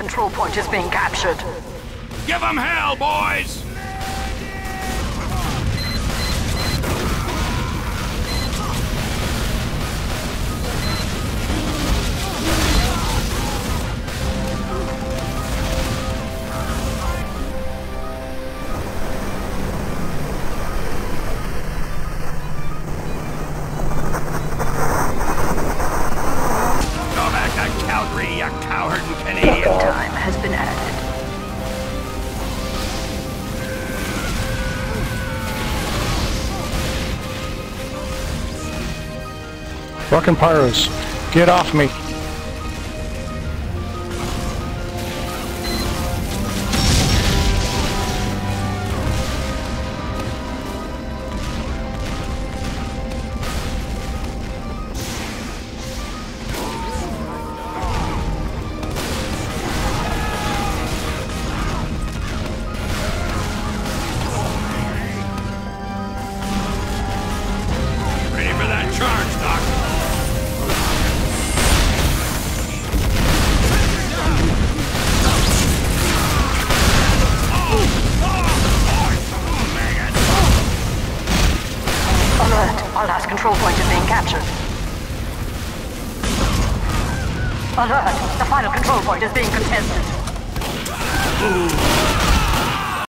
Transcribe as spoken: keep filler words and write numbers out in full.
control point is being captured. Give them hell, boys! Time has been added. Fucking pyros, get off me. Our last control point is being captured. Alert! The final control point is being contested.